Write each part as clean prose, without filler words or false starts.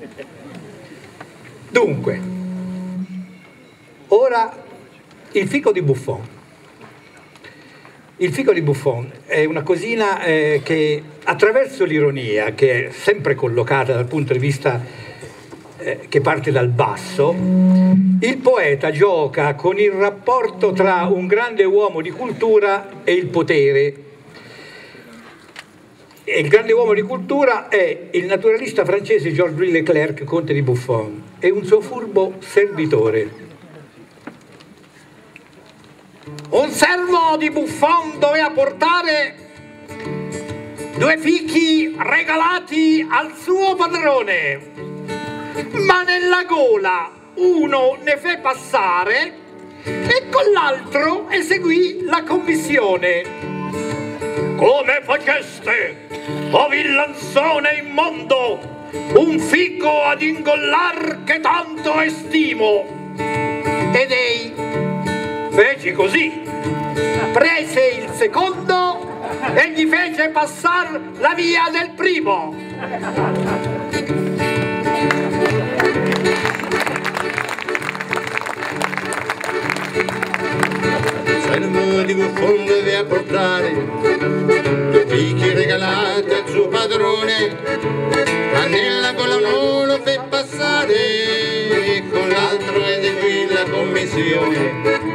Dunque, ora il fico di Buffon. Il fico di Buffon è una cosina che attraverso l'ironia, che è sempre collocata dal punto di vista che parte dal basso, il poeta gioca con il rapporto tra un grande uomo di cultura e il potere. E il grande uomo di cultura è il naturalista francese Georges Leclerc, conte di Buffon, e un suo furbo servitore. Un servo di Buffon doveva portare 2 fichi regalati al suo padrone, ma nella gola uno ne fe passare e con l'altro eseguì la commissione. Come faceste, o villanzone immondo, un fico ad ingollar che tanto estimo? Ed ei feci così, prese il secondo e gli fece passare la via del primo. Il servo di Buffon doveva portare 2 fichi regalati al suo padrone, ma nella gola uno lo fe passare e con l'altro eseguì la commissione.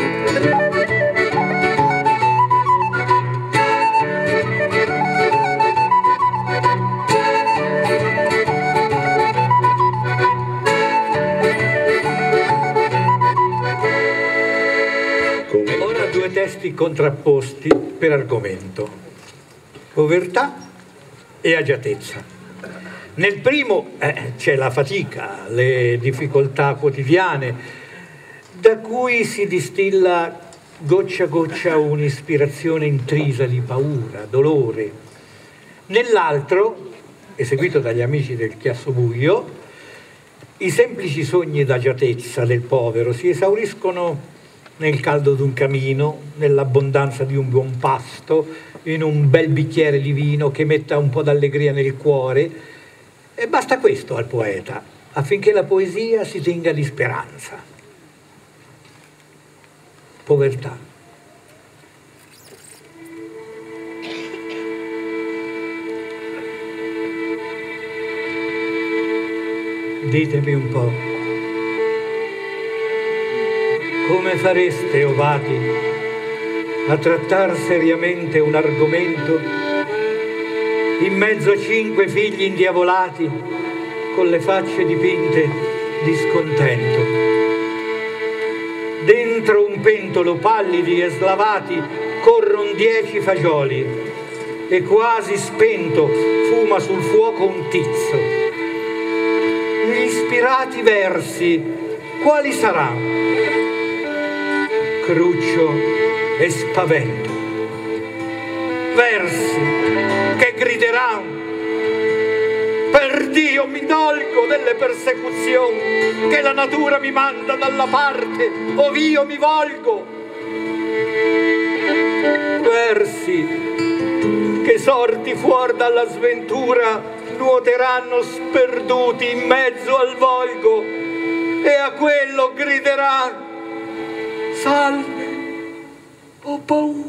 Ora 2 testi contrapposti per argomento: povertà e agiatezza. Nel primo c'è la fatica, le difficoltà quotidiane, da cui si distilla goccia a goccia un'ispirazione intrisa di paura, dolore. Nell'altro, eseguito dagli amici del Chiassobuio, i semplici sogni d'agiatezza del povero si esauriscono nel caldo d'un camino, nell'abbondanza di un buon pasto, in un bel bicchiere di vino che metta un po' d'allegria nel cuore. E basta questo al poeta, affinché la poesia si tinga di speranza. Povertà. Ditemi un po', come fareste, ovati, a trattar seriamente un argomento in mezzo a 5 figli indiavolati con le facce dipinte di scontento? Dentro un pentolo pallidi e slavati corrono 10 fagioli e quasi spento fuma sul fuoco un tizzo. Gli ispirati versi quali saranno? Cruccio e spavento. Versi che grideranno: per Dio mi dolgo delle persecuzioni che la natura mi manda dalla parte ov'io mi volgo. Versi che sorti fuor dalla sventura nuoteranno sperduti in mezzo al volgo e a quello grideranno: salve, ho paura.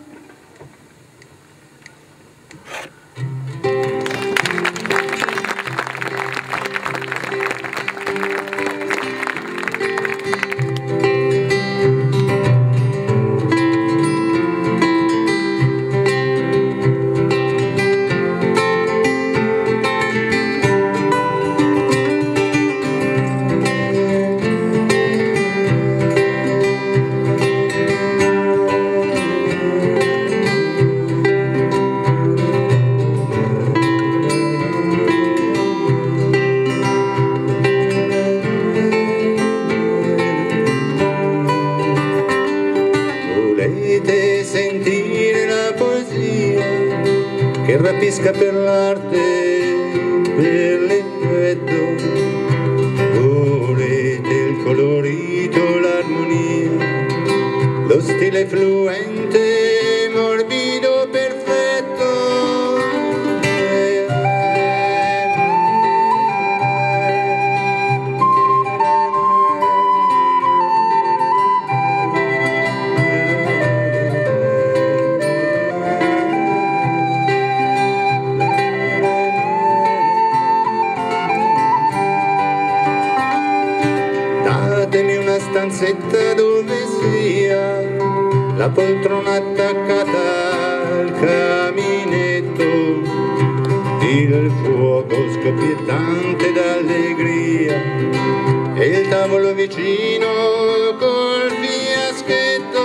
Rapisca per l'arte, per l'effetto, volete il colorito, l'armonia, lo stile fluente, morbido, perfetto. stanzetta dove sia la poltrona attaccata al caminetto, il fuoco scoppiettante d'allegria e il tavolo vicino col fiaschetto.